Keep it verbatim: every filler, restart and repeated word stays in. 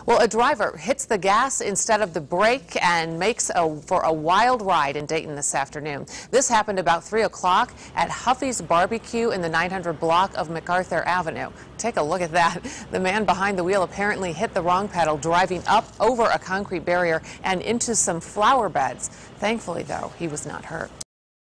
Well, a driver hits the gas instead of the brake and makes a, for a wild ride in Dayton this afternoon. This happened about three o'clock at Huffy's Barbecue in the nine hundred block of MacArthur Avenue. Take a look at that. The man behind the wheel apparently hit the wrong pedal, driving up over a concrete barrier and into some flower beds. Thankfully, though, he was not hurt.